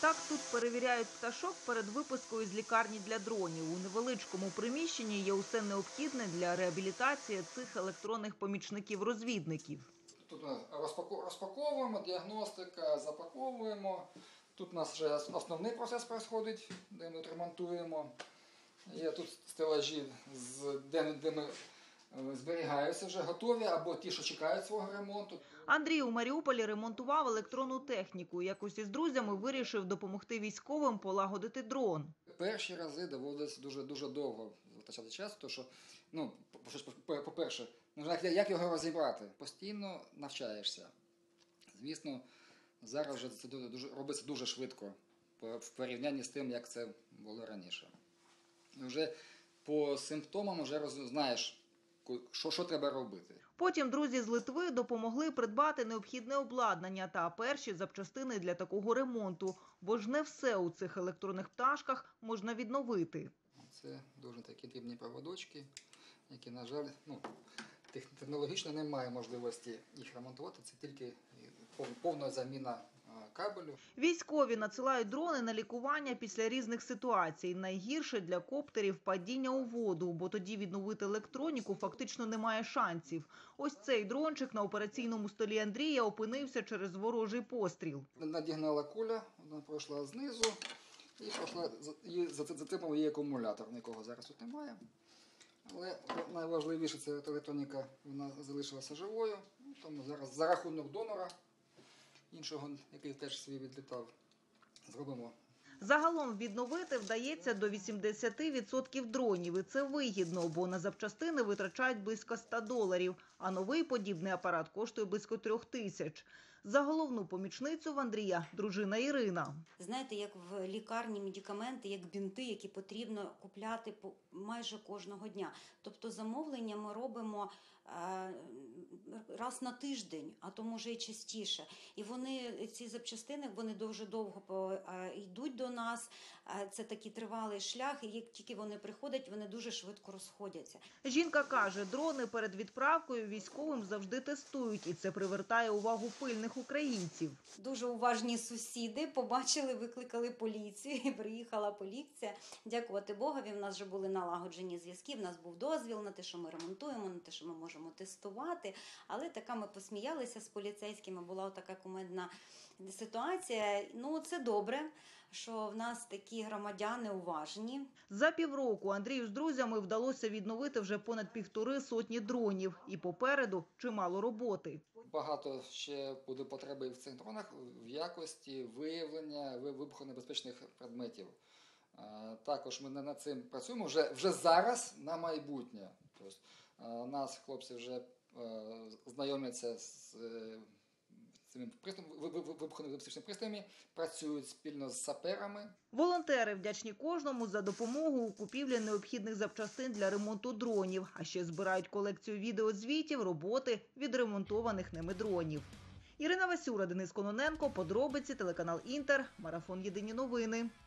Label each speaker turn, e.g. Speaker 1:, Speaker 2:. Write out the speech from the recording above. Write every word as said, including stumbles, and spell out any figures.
Speaker 1: Так тут перевіряють пташок перед випускою з лікарні для дронів. У невеличкому приміщенні є усе необхідне для реабілітації цих електронних помічників-розвідників.
Speaker 2: Тут ми розпаковуємо, діагностика, запаковуємо. Тут у нас вже основний процес відбувається, де ми ремонтуємо. Є тут стелажі, де, де ми зберігаються вже готові або ті, що чекають свого ремонту.
Speaker 1: Андрій у Маріуполі ремонтував електронну техніку. Якось із друзями вирішив допомогти військовим полагодити дрон.
Speaker 2: Перші рази доводилось дуже-дуже довго витрачати час, тому що, ну, по-перше, як його розібрати? Постійно навчаєшся. Звісно, зараз вже це дуже, робиться дуже швидко в порівнянні з тим, як це було раніше. Вже по симптомам вже знаєш, що, що треба робити.
Speaker 1: Потім друзі з Литви допомогли придбати необхідне обладнання та перші запчастини для такого ремонту. Бо ж не все у цих електронних пташках можна відновити.
Speaker 2: Це дуже такі дрібні проводочки, які, на жаль, ну, технологічно немає можливості їх ремонтувати. Це тільки повна заміна кабелю.
Speaker 1: Військові надсилають дрони на лікування після різних ситуацій. Найгірше для коптерів – падіння у воду, бо тоді відновити електроніку фактично немає шансів. Ось цей дрончик на операційному столі Андрія опинився через ворожий постріл.
Speaker 2: Надігнала куля, вона пройшла знизу і пройшла, і затримав її акумулятор, нікого зараз тут немає. Але найважливіше – це електроніка, вона залишилася живою, тому зараз за рахунок донора, іншого, який теж свій відлітав, зробимо.
Speaker 1: Загалом відновити вдається до вісімдесяти відсотків дронів. І це вигідно, бо на запчастини витрачають близько ста доларів, а новий подібний апарат коштує близько трьох тисяч. За головну помічницю в Андрія – дружина Ірина.
Speaker 3: Знаєте, як в лікарні медикаменти, як бінти, які потрібно купляти майже кожного дня. Тобто замовлення ми робимо раз на тиждень, а то може і частіше. І вони, ці запчастини, вони дуже довго йдуть до нас. Це такий тривалий шлях, і як тільки вони приходять, вони дуже швидко розходяться.
Speaker 1: Жінка каже, дрони перед відправкою військовим завжди тестують, і це привертає увагу пильних українців.
Speaker 3: Дуже уважні сусіди побачили, викликали поліцію, і приїхала поліція. Дякувати Богові, в нас вже були налагоджені зв'язки, в нас був дозвіл на те, що ми ремонтуємо, на те, що ми можемо тестувати. Але така ми посміялися з поліцейськими, була така кумедна ситуація. Ну, це добре, що в нас такі громадяни уважні.
Speaker 1: За півроку Андрію з друзями вдалося відновити вже понад півтори сотні дронів. І попереду чимало роботи.
Speaker 2: Багато ще буде потреби в цих дронах в якості виявлення вибухонебезпечних предметів. Також ми над цим працюємо вже, вже зараз на майбутнє. Тобто, нас хлопці вже знайомляться з цими вибухонебезпечними пристроями, працюють спільно з саперами.
Speaker 1: Волонтери вдячні кожному за допомогу у купівлі необхідних запчастин для ремонту дронів. А ще збирають колекцію відеозвітів роботи відремонтованих ними дронів. Ірина Васюра, Денис Кононенко, подробиці, телеканал Інтер, марафон «Єдині новини».